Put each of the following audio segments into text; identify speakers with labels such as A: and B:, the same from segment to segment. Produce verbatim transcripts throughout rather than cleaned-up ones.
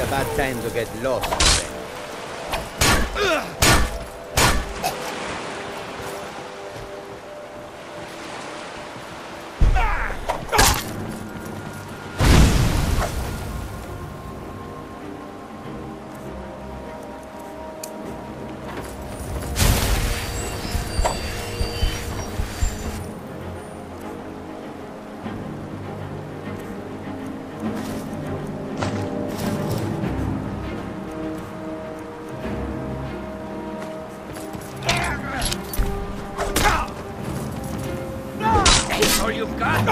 A: a bad time to get lost. Then.
B: All you've got?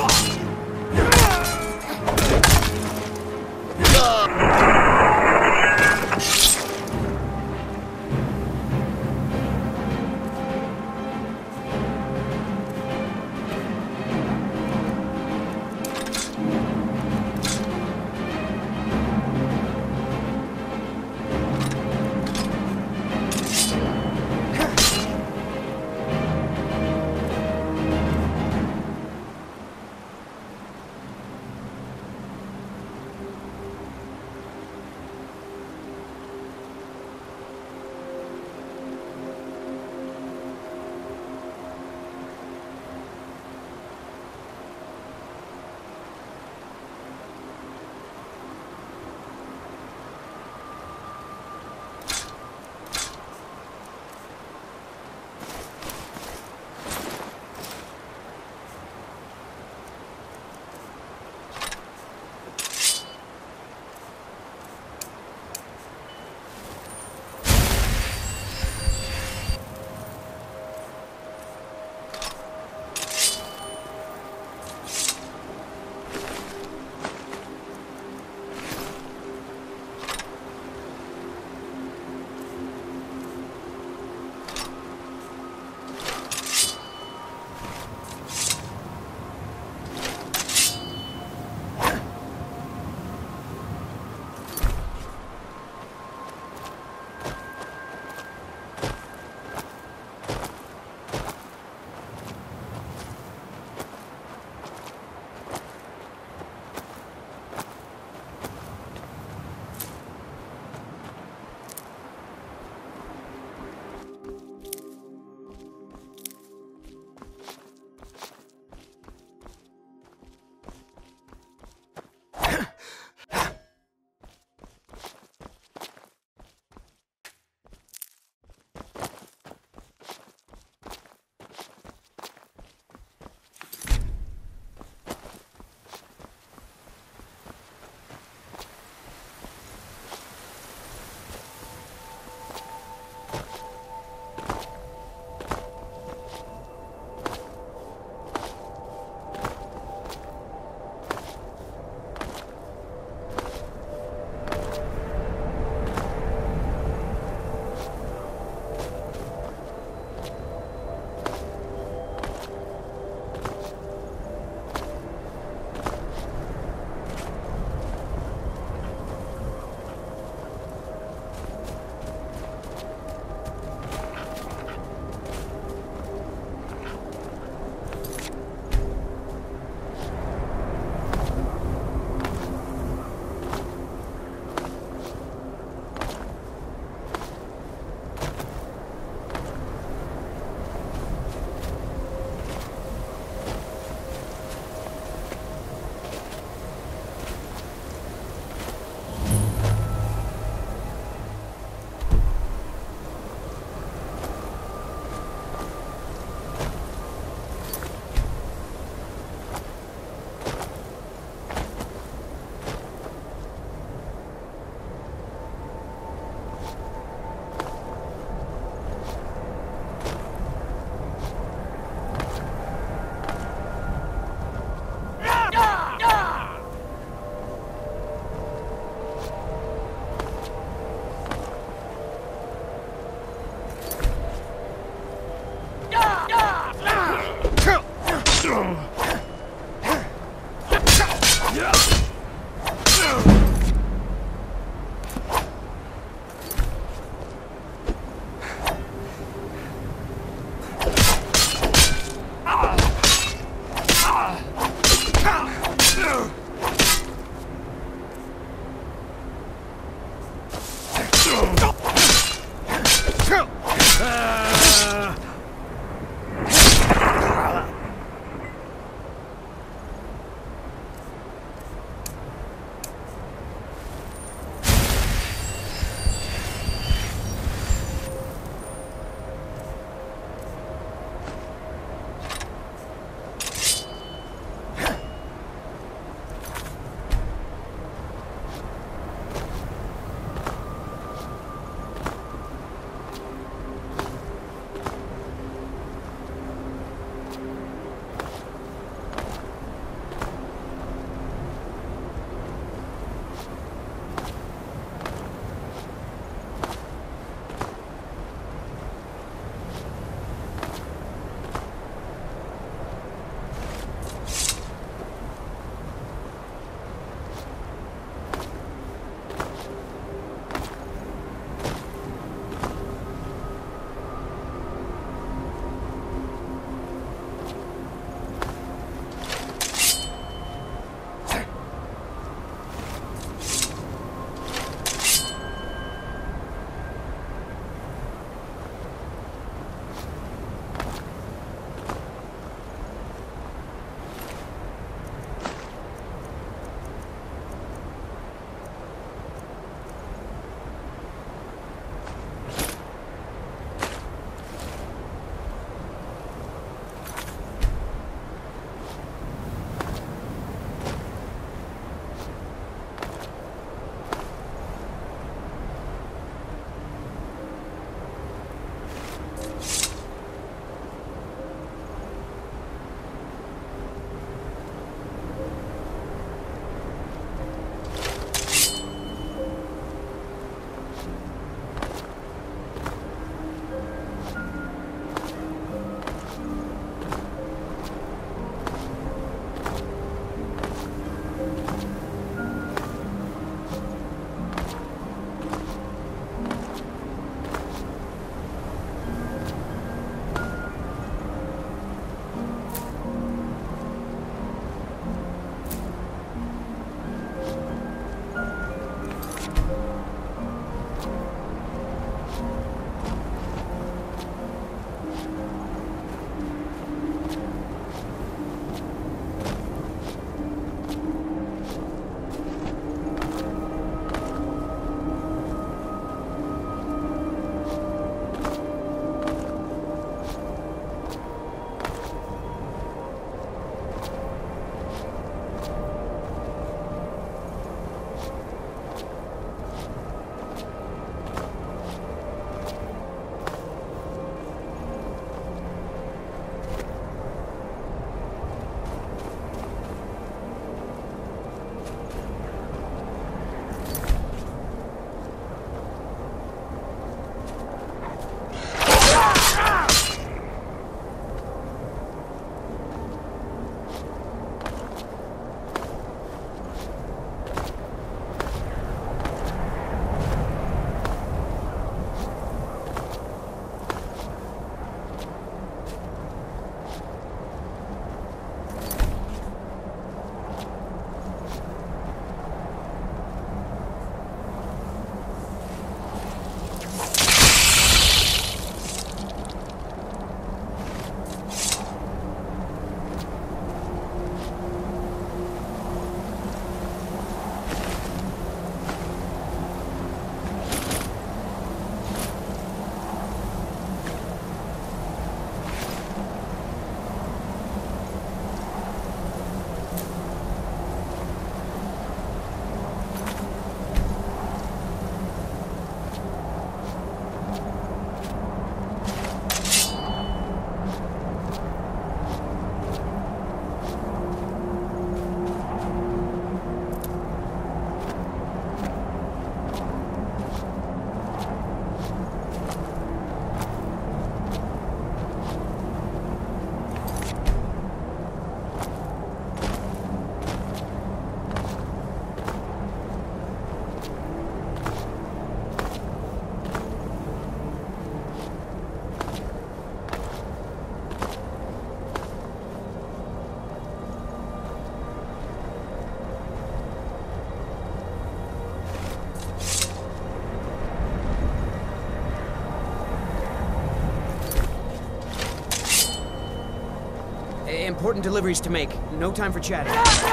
C: important deliveries to make. No time for chatting.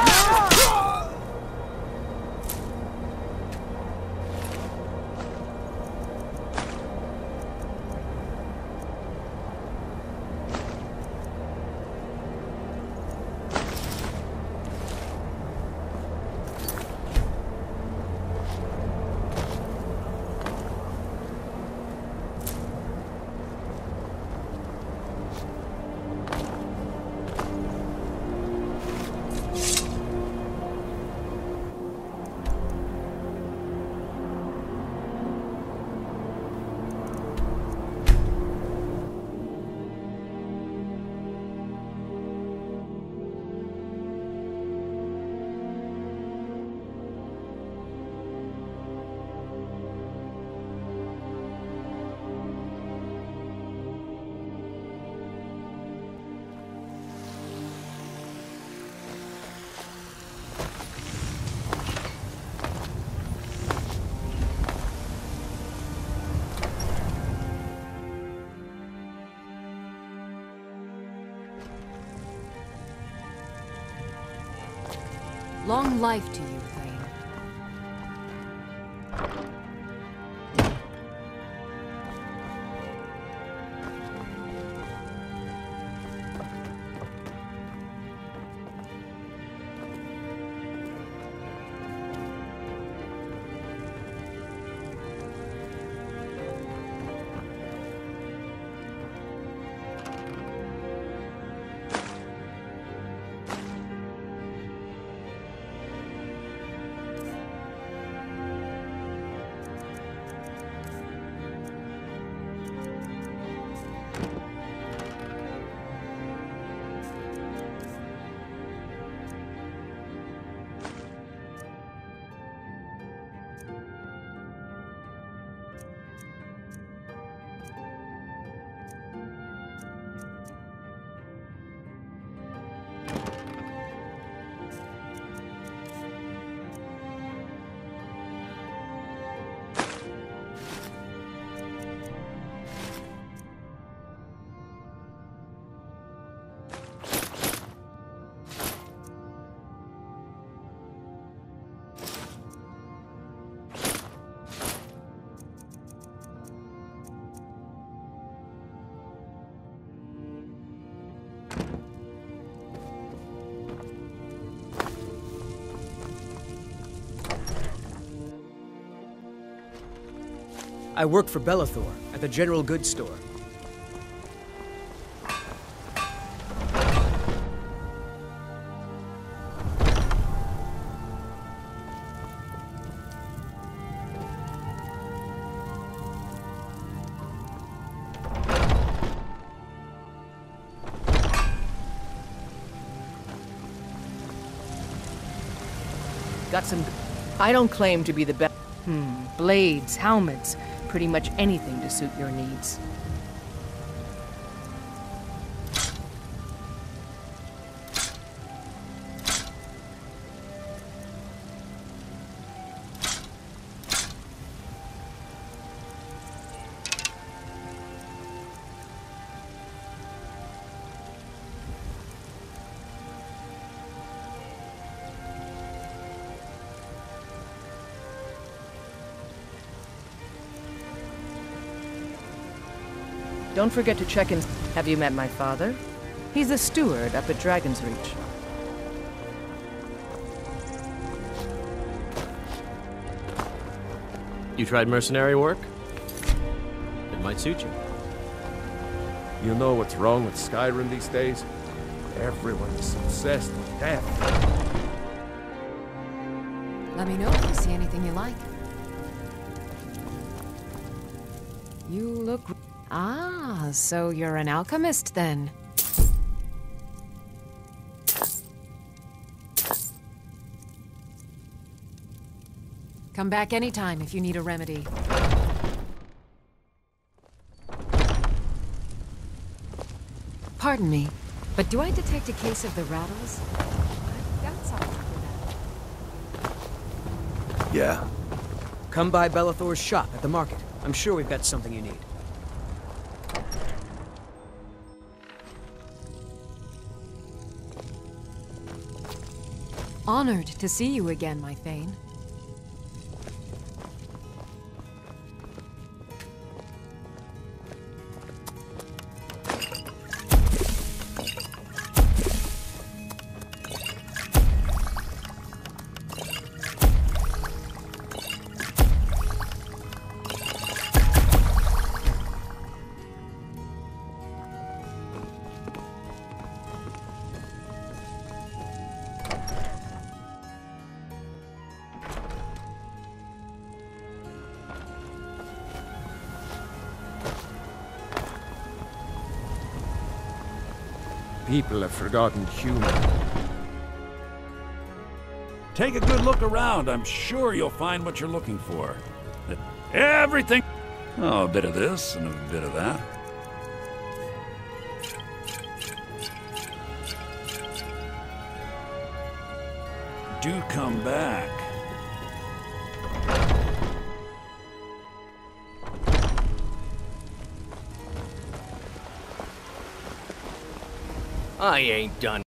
D: Long life to you, Thane.
C: I work for Bellathor at the General Goods Store.
D: Got some... I don't claim to be the best. Hmm, blades, helmets, pretty much anything to suit your needs. Don't forget to check in. Have you met my father? He's the steward up at Dragon's Reach.
E: You tried mercenary work? It might suit you.
F: You know what's wrong with Skyrim these days? Everyone's obsessed with death.
D: Let me know if you see anything you like. You look... Ah, so you're an alchemist then. Come back anytime if you need a remedy. Pardon me, but do I detect a case of the rattles? I've got something for that.
F: Yeah.
C: Come by Bellathor's shop at the market. I'm sure we've got something you need.
G: Honored to see you again, my Thane.
F: People have forgotten humor.
H: Take a good look around. I'm sure you'll find what you're looking for. Everything... Oh, a bit of this and a bit of that. Do come back.
B: I ain't done.